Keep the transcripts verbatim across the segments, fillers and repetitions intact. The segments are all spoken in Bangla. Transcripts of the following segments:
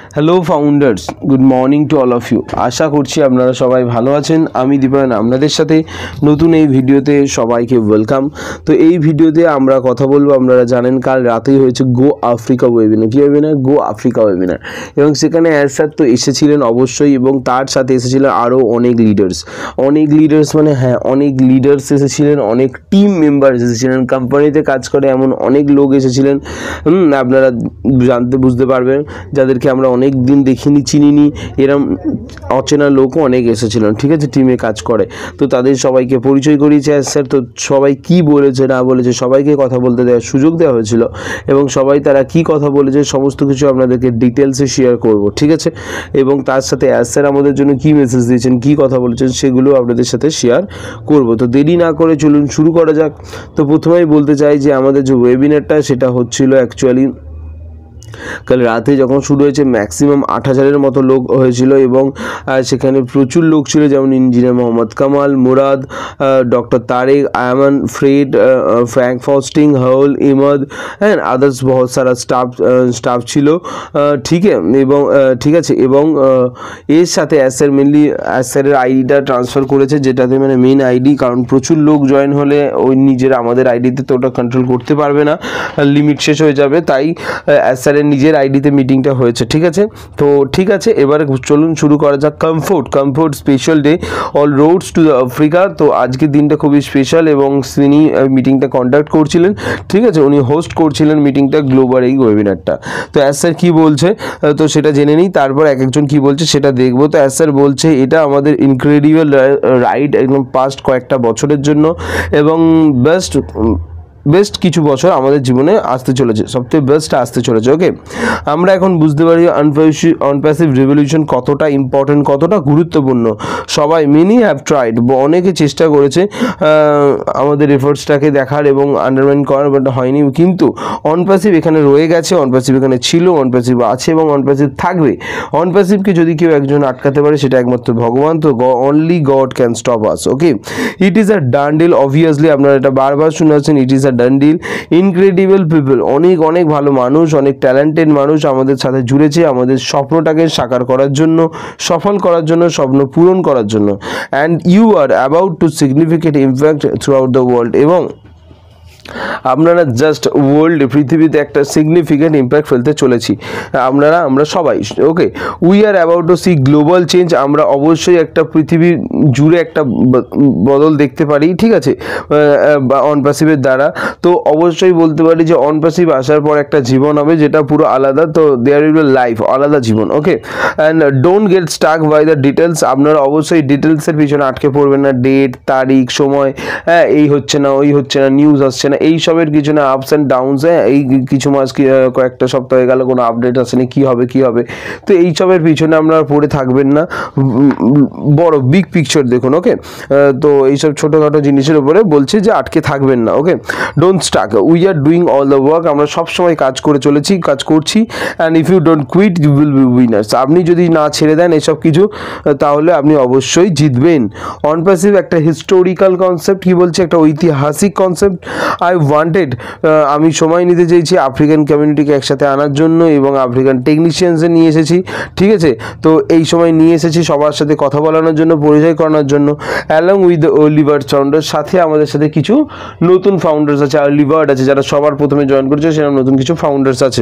Hello founders, good morning to all of you. আশা করছি আপনারা সবাই ভালো আছেন। আমি দীপায়ন আপনাদের সাথে নতুন এই ভিডিওতে সবাইকে ওয়েলকাম। তো এই ভিডিওতে আমরা কথা বলবো, আপনারা জানেন কাল রাতেই হয়েছে গো আফ্রিকা ওয়েবিনার। কী ওয়েবিনার? Go Africa webinar. এবং সেখানে অ্যাজ স্যার তো এসেছিলেন অবশ্যই, এবং তার সাথে এসেছিলেন আরও অনেক লিডার্স। অনেক লিডার্স মানে হ্যাঁ অনেক লিডার্স এসেছিলেন, অনেক টিম মেম্বার্স এসেছিলেন, কোম্পানিতে কাজ করে এমন অনেক লোক এসেছিলেন। হুম আপনারা জানতে বুঝতে পারবেন, যাদেরকে আমরা অনেক দিন দেখিনি, চিনিনি, এরম অচেনা লোকও অনেক এসেছিলেন। ঠিক আছে, টিমে কাজ করে। তো তাদের সবাইকে পরিচয় করিয়েছে স্যার। তো সবাই কি বলেছে না বলেছে সবাইকে কথা বলতে দেওয়ার সুযোগ দেওয়া হয়েছিল, এবং সবাই তারা কি কথা বলেছে সমস্ত কিছু আপনাদেরকে ডিটেলসে শেয়ার করব। ঠিক আছে, এবং তার সাথে স্যার আমাদের জন্য কি মেসেজ দিয়েছেন, কি কথা বলেছেন, সেগুলো আপনাদের সাথে শেয়ার করব। তো দেরি না করে চলুন শুরু করা যাক। তো প্রথমেই বলতে চাই যে আমাদের যে ওয়েবিনারটা সেটা হচ্ছিল অ্যাকচুয়ালি কাল রাতে যখন শুরু হয়েছে ম্যাক্সিমাম আট হাজারের মতো লোক হয়েছিল, এবং সেখানে প্রচুর লোক ছিল, যেমন engineer Mohammad Kamal, Murad, doctor Tarek, Ayman, Fred, Frank ফস্টিং, হাউল, ইমদ, হ্যাঁ আদার্স বহুত সারা স্টাফ স্টাফ ছিল। ঠিক এবং ঠিক আছে, এবং এর সাথে অ্যাসের মেনলি অ্যাসের আইডিটা ট্রান্সফার করেছে, যেটাতে মানে মেন আইডি, কারণ প্রচুর লোক জয়েন হলে ওই নিজের আমাদের আইডিতে তো ওটা কন্ট্রোল করতে পারবে না, লিমিট শেষ হয়ে যাবে। তাই অ্যাসের নিজের আইডিতে মিটিংটা হয়েছে। ঠিক আছে, তো ঠিক আছে, এবারে চলুন শুরু করা যাক। Comfort comfort special day, all roads to the Africa. তো আজকের দিনটা খুবই স্পেশাল, এবং তিনি মিটিংটা কন্ডাক্ট করছিলেন। ঠিক আছে, উনি হোস্ট করছিলেন মিটিংটা, গ্লোবাল এই ওয়েবিনারটা। তো অ্যাস স্যার কী বলছে তো সেটা জেনে নিই, তারপর এক একজন কী বলছে সেটা দেখবো। তো অ্যাস স্যার বলছে এটা আমাদের ইনক্রেডিবল রাইড একদম পাস্ট কয়েকটা বছরের জন্য, এবং বেস্ট বেস্ট কিছু বছর আমাদের জীবনে আসতে চলেছে, সবথেকে বেস্ট আসতে চলেছে। ওকে, আমরা এখন বুঝতে পারি আনপ্যাসিভ আনপ্যাসিভ রেভলিউশন কতটা ইম্পর্টেন্ট, কতটা গুরুত্বপূর্ণ। সবাই মেনি হ্যাভ ট্রাইড, অনেকে চেষ্টা করেছে আমাদের এফোর্টসটাকে দেখার এবং আন্ডারমাইন করার, বাট হয়নি। কিন্তু অনপ্যাসিভ এখানে রয়ে গেছে, অনপ্যাসিভ এখানে ছিল, অনপ্যাসিভ আছে এবং অনপ্যাসিভ থাকবে। অনপ্যাসিভকে যদি কেউ একজন আটকাতে পারে সেটা একমাত্র ভগবান। তো only God can stop us. Okay, it is a done deal. Obviously আপনারা এটা বারবার শুনে আসছেন, it is done deal. Incredible people, অনেক অনেক ভালো মানুষ, অনেক ট্যালেন্টেড মানুষ আমাদের সাথে জুড়েছে আমাদের স্বপ্নটাকে সাকার করার জন্য, সফল করার জন্য, স্বপ্ন পূরণ করার জন্য। And you are about to significant impact throughout the world. এবং আপনারা জাস্ট ওয়ার্ল্ড পৃথিবীতে একটা সিগনিফিকেন্ট ইম্প্যাক্ট ফেলতে চলেছি আপনারা, আমরা সবাই। Okay, we are about to see global change. আমরা অবশ্যই একটা পৃথিবী জুড়ে একটা বদল দেখতে পারি। ঠিক আছে, অনপ্যাসিভের দ্বারা। তো অবশ্যই বলতে পারি যে অনপ্যাসিভ আসার পর একটা জীবন হবে যেটা পুরো আলাদা। তো দেয়ার উইল বি লাইফ, আলাদা জীবন। Okay, and don't get stuck by the details. আপনারা অবশ্যই ডিটেলসের পিছনে আটকে পড়বেন না, ডেট, তারিখ, সময়, হ্যাঁ এই হচ্ছে না, ওই হচ্ছে না, নিউজ আসছে না, এইসবের কিছু না, আপস অ্যান্ড ডাউনস। হ্যাঁ এই কিছু মাস কয়েকটা সপ্তাহ হয়ে গেল কোনো আপডেট আসেনি, কী হবে কী হবে। তো এইসবের পিছনে আপনারা পড়ে থাকবেন না, বড় বিগ পিকচার দেখুন। ওকে, তো এইসব ছোটোখাটো জিনিসের উপরে বলছে যে আটকে থাকবেন না। Okay, don't stuck, we are doing all the work. আমরা সবসময় কাজ করে চলেছি, কাজ করছি। And if you don't quit you will be winners. আপনি যদি না ছেড়ে দেন এসব কিছু, তাহলে আপনি অবশ্যই জিতবেন। অনপ্যাসিভ একটা হিস্টোরিক্যাল কনসেপ্ট, কি বলছে, একটা ঐতিহাসিক কনসেপ্ট। আই ওয়ান্টেড, আমি সময় নিতে চেয়েছি আফ্রিকান কমিউনিটিকে একসাথে আনার জন্য, এবং আফ্রিকান টেকনিশিয়ানসে নিয়ে এসেছি। ঠিক আছে, তো এই সময় নিয়ে এসেছি সবার সাথে কথা বলানোর জন্য, পরিচয় করানোর জন্য। Along with the early bird founder, সাথে আমাদের সাথে কিছু নতুন ফাউন্ডার্স আছে, আর্লি বার্ড আছে, যারা সবার প্রথমে জয়েন করেছে, সেরকম নতুন কিছু ফাউন্ডার্স আছে।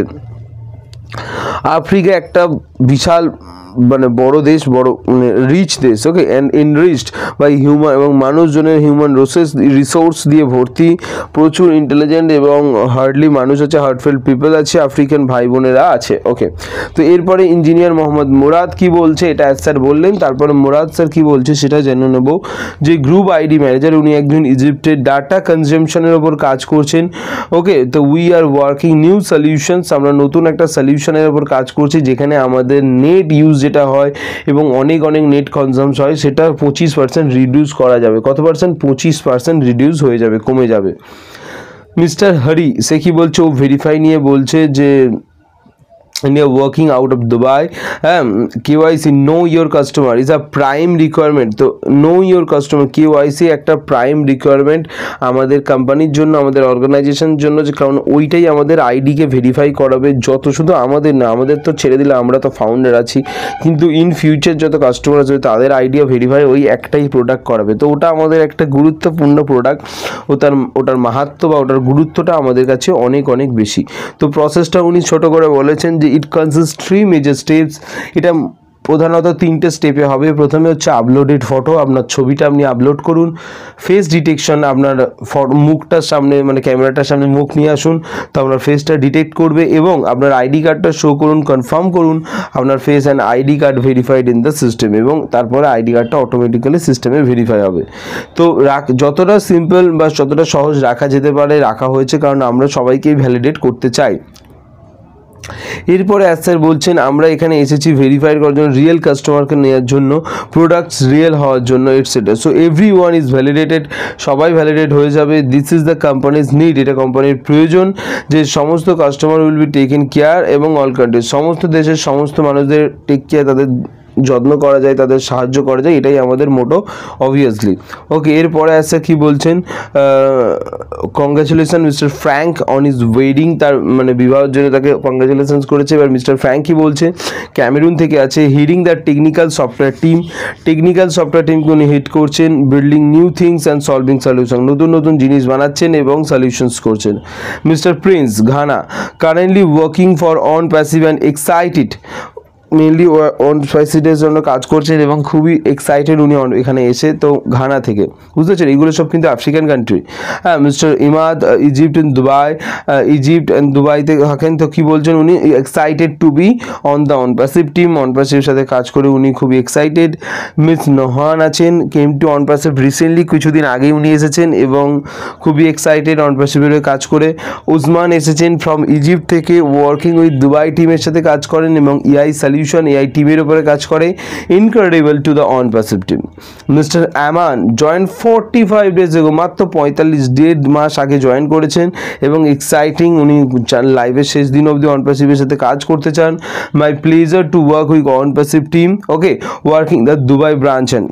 আফ্রিকা একটা বিশাল মানে বড় দেশ, বড় মানে রিচ দেশ। Okay, and enriched by human, এবং মানুষজনের হিউম্যান রিসোর্স রিসোর্স দিয়ে ভর্তি, প্রচুর ইন্টেলিজেন্ট এবং হার্ডলি মানুষ আছে, হার্টফেল পিপল আছে, আফ্রিকান ভাই বোনেরা আছে। ওকে, তো এরপরে ইঞ্জিনিয়ার মোহাম্মদ মুরাদ কি বলছে, এটা স্যার বললেন। তারপরে মুরাদ স্যার কি বলছে সেটা জেনে নেব। যে গ্রুপ আইডি ম্যানেজার, উনি একজন ইজিপ্টের ডাটা কনজামশনের ওপর কাজ করছেন। ওকে, তো we are working new solutions, আমরা নতুন একটা সলিউশনের ওপর কাজ করছি, যেখানে আমাদের নেট ইউজ যেটা হয় এবং অনেক অনেক নেট কনজামস হয়, সেটা পঁচিশ পার্সেন্ট রিডিউস করা যাবে। কত পার্সেন্ট? পঁচিশ পার্সেন্ট রিডিউস হয়ে যাবে, কমে যাবে। মিস্টার হরি সে কি বলছে, ও ভেরিফাই নিয়ে বলছে যে and you're working out of Dubai, um, K Y C know your customer is a prime requirement. তো know your customer K Y C একটা prime requirement আমাদের কোম্পানির জন্য, আমাদের অর্গানাইজেশনের জন্য, যে কারণ ওইটাই আমাদের আইডিকে ভেরিফাই করাবে। যত শুধু আমাদের না, আমাদের তো ছেড়ে দিলে, আমরা তো ফাউন্ডার আছি, কিন্তু ইন ফিউচার যত কাস্টমার আসবে তাদের আইডিয়া ভেরিফাই ওই একটাই প্রোডাক্ট করাবে। তো ওটা আমাদের একটা গুরুত্বপূর্ণ প্রোডাক্ট, ওটার ওটার মাহাত্ম্য বা ওটার গুরুত্বটা আমাদের কাছে অনেক অনেক বেশি। তো প্রসেসটা উনি ছোট করে বলেছেন যে it consist three major steps. এটা প্রধানত তিনটে স্টেপে হবে। প্রথমে হচ্ছে আপলোডেড ফটো, আপনার ছবিটা আপনি আপলোড করুন। ফেস ডিটেকশন, আপনার মুখটার সামনে মানে ক্যামেরাটার সামনে মুখ নিয়ে আসুন, তো আপনার ফেসটা ডিটেক্ট করবে, এবং আপনার আইডি কার্ডটা শো করুন, কনফার্ম করুন আপনার face and ID card verified in the system, এবং তারপরে আইডি কার্ডটা অটোমেটিক্যালি সিস্টেমে ভেরিফাই হবে। তো রাখ যতটা সিম্পল বা যতটা সহজ রাখা যেতে পারে রাখা হয়েছে, কারণ আমরা সবাইকেই ভ্যালিডেট করতে চাই। এরপরে স্যার বলছেন আমরা এখানে এসেছি ভেরিফাই করার জন্য, রিয়েল কাস্টমারকে নেওয়ার জন্য, প্রোডাক্টস রিয়েল হওয়ার জন্য, etcetera. So everyone is validated, সবাই ভ্যালিডেট হয়ে যাবে। This is the companies need, এটা কোম্পানির প্রয়োজন যে সমস্ত customer will be taken care, এবং অল কান্ট্রিজ, সমস্ত দেশের সমস্ত মানুষদের টেক কেয়ার, তাদের যত্ন করা যায়, তাদের সাহায্য করা যায়, এটাই আমাদের মোটো অবভিয়াসলি। ওকে, এরপরে আসছে কি বলছেন, congratulation mister Frank on is wedding, তার মানে বিবাহের জন্য তাকে কংগ্রাচুলেশনস করেছে। এবার মিস্টার ফ্র্যাঙ্ক কি বলছে, ক্যামেরুন থেকে আছে, heading the technical software team, technical software টিমকে উনি হেড করছেন, building new things and solving solution, নতুন নতুন জিনিস বানাচ্ছেন এবং সলিউশনস করছেন। Mister Prince Ghana, currently working for OnPassive and excited, mainly অন প্যাসিভের জন্য কাজ করছেন এবং খুবই এক্সাইটেড উনি এখানে এসে। তো ঘানা থেকে, বুঝতে পারছেন এগুলো সব কিন্তু আফ্রিকান কান্ট্রি। হ্যাঁ, mister Imad Egypt in Dubai, Egypt and দুবাইতে থাকেন। তো কী বলছেন উনি, excited to be on the OnPassive team, অন প্যাসিভের সাথে কাজ করে উনি খুবই এক্সাইটেড। মিস নোহান আছেন, came to OnPassive recently, কিছুদিন আগেই উনি এসেছেন এবং খুবই এক্সাইটেড অন প্যাসিভের কাজ করে। উসমান এসেছেন ফ্রম ইজিপ্ট থেকে, ওয়ার্কিং উইথ দুবাই টিমের সাথে কাজ করেন এবং ইআই সলিউশন এআই টিমের উপরে কাজ করে। Incredible to the OnPassive team. Mister Aman join forty five days ago, মাত্র পঁয়তাল্লিশ দেড় মাস আগে জয়েন করেছেন এবং এক্সাইটিং, উনি লাইভের শেষ দিন অবধি অন প্যাসিভের সাথে কাজ করতে চান। My pleasure to work with OnPassive team, okay, working the Dubai branch and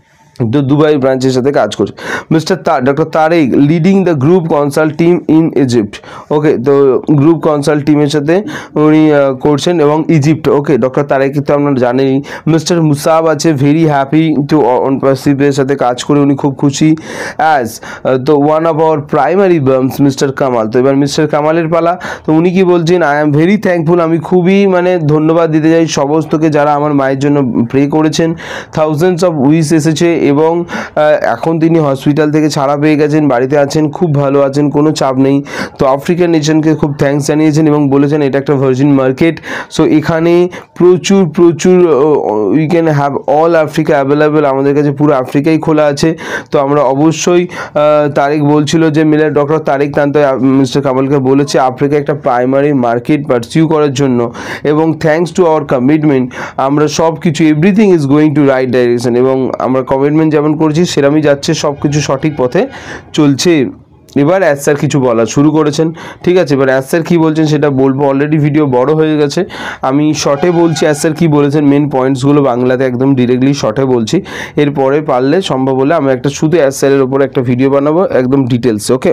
তো দুবাই ব্রাঞ্চের সাথে কাজ করছে। মিস্টার তা doctor Tarek leading the group consult team in Egypt, okay, তো গ্রুপ কনসাল্ট টিমের সাথে উনি করছেন এবং ইজিপ্ট। ওকে, ডক্টর তারেক তো আপনারা জানেনই। মিস্টার মুসাব আছে, ভেরি হ্যাপি টু অন প্যাসিভের সাথে কাজ করে উনি খুব খুশি। অ্যাজ তো ওয়ান অফ আওয়ার প্রাইমারি বার্মস মিস্টার কামাল, তো এবার মিস্টার কামালের পালা। তো উনি কি বলছেন, আই এম ভেরি থ্যাঙ্কফুল, আমি খুবই মানে ধন্যবাদ দিতে চাই সমস্তকে যারা আমার মায়ের জন্য প্রে করেছেন। থাউজেন্ডস অফ উইশ এসেছে এবং এখন তিনি হসপিটাল থেকে ছাড়া পেয়ে গেছেন, বাড়িতে আছেন, খুব ভালো আছেন, কোনো চাপ নেই। তো আফ্রিকান নেশনকে খুব থ্যাঙ্কস জানিয়েছেন এবং বলেছেন এটা একটা ভার্জিন মার্কেট, সো এখানে প্রচুর প্রচুর we can have all Africa available, আমাদের কাছে পুরো আফ্রিকাই খোলা আছে। তো আমরা অবশ্যই তারেক বলছিল যে মিলে ডক্টর তারেক তান্ত মিস্টার কামালকে বলেছে আফ্রিকা একটা প্রাইমারি মার্কেট পারসিউ করার জন্য, এবং থ্যাঙ্কস টু আওয়ার কমিটমেন্ট আমরা সব কিছু everything is going to right direction, এবং আমরা কমিটমেন্ট যেমন করছি সেরকমই যাচ্ছে, সব কিছু সঠিক পথে চলছে। এবার অ্যাজ স্যার কিছু বলা শুরু করেছেন, ঠিক আছে। এবার অ্যাজ স্যার কী বলছেন সেটা বলবো, অলরেডি ভিডিও বড় হয়ে গেছে, আমি শর্টে বলছি অ্যাজ স্যার কী বলেছেন, মেন পয়েন্টসগুলো বাংলাতে একদম ডিরেক্টলি শর্টে বলছি। এরপরে পারলে সম্ভব হলে আমি একটা শুধু অ্যাজ স্যারের ওপর একটা ভিডিও বানাবো একদম ডিটেলসে, ওকে।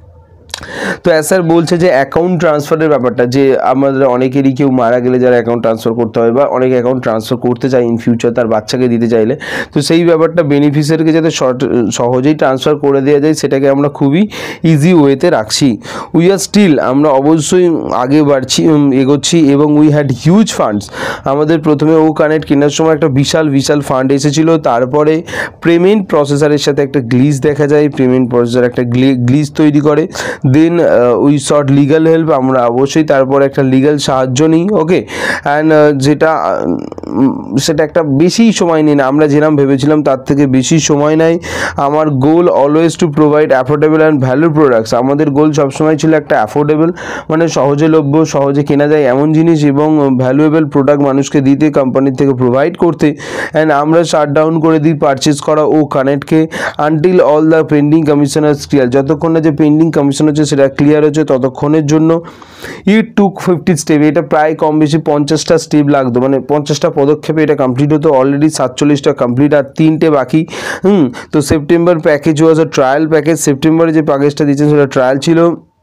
তো স্যার বলছে যে অ্যাকাউন্ট ট্রান্সফারের ব্যাপারটা, যে আমাদের অনেকেরই কেউ মারা গেলে যারা অ্যাকাউন্ট ট্রান্সফার করতে হয় বা অনেকে অ্যাকাউন্ট ট্রান্সফার করতে চায় ইন ফিউচার তার বাচ্চাকে দিতে চাইলে, তো সেই ব্যাপারটা বেনিফিশিয়ারিকে যাতে শর্ট সহজেই ট্রান্সফার করে দেওয়া যায় সেটাকে আমরা খুবই ইজি ওয়েতে রাখছি। উই আর স্টিল, আমরা অবশ্যই আগে বাড়ছি এগোচ্ছি এবং উই হ্যাড হিউজ ফান্ডস, আমাদের প্রথমে ও কানেক্ট কেনার সময় একটা বিশাল বিশাল ফান্ড এসেছিল, তারপরে পেমেন্ট প্রসেসরের সাথে একটা গ্লিচ দেখা যায়, পেমেন্ট প্রসেসর একটা গ্লিচ তৈরি করে, then we short legal help, আমরা অবশ্যই তারপর একটা লিগাল সাহায্য নিই, ওকে। অ্যান্ড যেটা সেটা একটা বেশি সময় নিই না, আমরা যেরকম ভেবেছিলাম তার থেকে বেশি সময় নেয়। আমার goal always to provide affordable and value products, আমাদের গোল সবসময় ছিল একটা অ্যাফোর্ডেবল মানে সহজলভ্য, সহজে কেনা যায় এমন জিনিস এবং ভ্যালুয়েবল প্রোডাক্ট মানুষকে দিতে, কোম্পানির থেকে প্রোভাইড করতে। অ্যান্ড আমরা শাট ডাউন করে দিই পারচেস করা ও কানেক্টকে until all the pending commissioners clear, যতক্ষণ না যে পেন্ডিং কমিশনার হচ্ছে সেটা ক্লিয়ার হচ্ছে ততক্ষণের জন্য ইট টুক ফিফটি স্টেপ, এটা প্রায় কম বেশি পঞ্চাশটা স্টেপ লাগতো, মানে পঞ্চাশটা পদক্ষেপে এটা কমপ্লিট হতো। অলরেডি সাতচল্লিশটা কমপ্লিট আর তিনটে বাকি। হুম তো September package was a trial package, সেপ্টেম্বরে যে প্যাকেজটা দিচ্ছেন সেটা ট্রায়াল ছিল।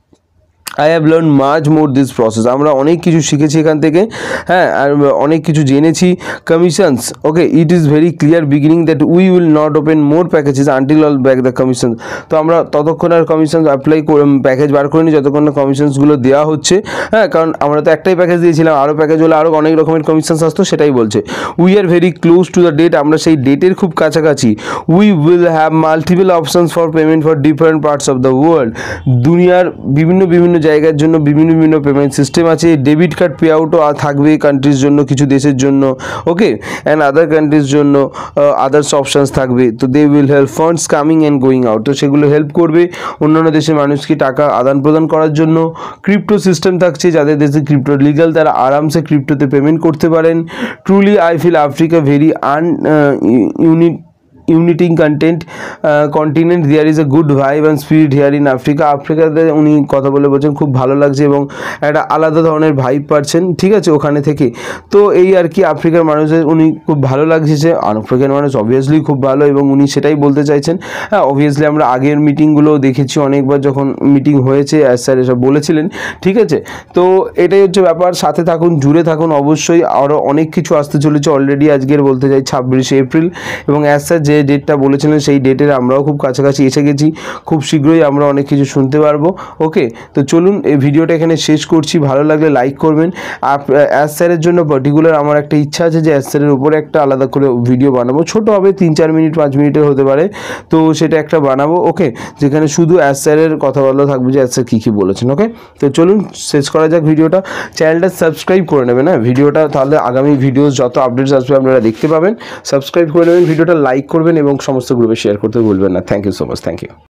I have learn much more this process, আমরা অনেক কিছু শিখেছি এখান থেকে, হ্যাঁ আর অনেক কিছু জেনেছি। Commissions, okay it is very clear beginning that we will not open more packages until all back the commission. তো আমরা ততক্ষণ আর কমিশন অ্যাপ্লাই প্যাকেজ বার করিনি যতক্ষণ না কমিশনসগুলো দেওয়া হচ্ছে, হ্যাঁ কারণ আমরা তো একটাই প্যাকেজ দিয়েছিলাম, আরও প্যাকেজ হলে আরও অনেক রকমের কমিশনস আসতো, সেটাই বলছে। We are very close to the date, আমরা সেই ডেটের খুব কাছাকাছি। We will have multiple options for payment for different parts of the world, দুনিয়ার বিভিন্ন বিভিন্ন জায়গার জন্য বিভিন্ন বিভিন্ন পেমেন্ট সিস্টেম আছে। ডেবিট কার্ড পে আউটও থাকবে কান্ট্রির জন্য, কিছু দেশের জন্য, ওকে অ্যান্ড আদার কান্ট্রির জন্য আদার্স অপশানস থাকবে। তো they will help funds coming and going out, তো সেগুলো হেল্প করবে অন্যান্য দেশের মানুষকে টাকা আদান প্রদান করার জন্য। ক্রিপ্টো সিস্টেম থাকছে, যাদের দেশে ক্রিপ্টো লিগাল তারা আরামসে ক্রিপ্টোতে পেমেন্ট করতে পারেন। Truly I feel Africa very an unique uniting content continent, there is a good vibe and spirit here in Africa. আফ্রিকাতে উনি কথা বলে বলছেন খুব ভালো লাগছে এবং একটা আলাদা ধরনের ভাইব পাচ্ছেন, ঠিক আছে ওখানে থেকে। তো এই আর কি আফ্রিকার মানুষের উনি খুব ভালো লাগছে, যে আফ্রিকার মানুষ অবভিয়াসলি খুব ভালো এবং উনি সেটাই বলতে চাইছেন। হ্যাঁ অবভিয়াসলি আমরা আগের মিটিংগুলো দেখেছি অনেকবার, যখন মিটিং হয়েছে অ্যাজ স্যার এসব বলেছিলেন, ঠিক আছে। তো এটাই হচ্ছে ব্যাপার, সাথে থাকুন, জুড়ে থাকুন, অবশ্যই আরও অনেক কিছু আসতে চলেছে। অলরেডি আজকের বলতে চাই ছাব্বিশে এপ্রিল, এবং অ্যাজ স্যার যে ডেটটা বলেছিলেন সেই ডেটের আমরাও খুব কাছাকাছি এসে গেছি, খুব শীঘ্রই আমরা অনেক কিছু শুনতে পারবো। ওকে তো চলুন এই ভিডিওটা এখানে শেষ করছি, ভালো লাগলে লাইক করবেন। অ্যাজ স্যারের জন্য পার্টিকুলার আমার একটা ইচ্ছা আছে যে অ্যাজ স্যারের উপরে একটা আলাদা করে ভিডিও বানাবো, ছোট হবে তিন চার মিনিট পাঁচ মিনিটের হতে পারে, তো সেটা একটা বানাবো। ওকে যেখানে শুধু অ্যাজ স্যারের কথা বলা থাকবে যে অ্যাজ স্যার কী কী বলেছেন। ওকে তো চলুন শেষ করা যাক ভিডিওটা। চ্যানেলটা সাবস্ক্রাইব করে নেবেন হ্যাঁ ভিডিওটা, তাহলে আগামী ভিডিওস যত আপডেটস আসবে আপনারা দেখতে পাবেন। সাবস্ক্রাইব করে নেবেন, ভিডিওটা লাইক করবেন এবং সমস্ত গ্রুপে শেয়ার করতে ভুলবেন না। Thank you so much, thank you.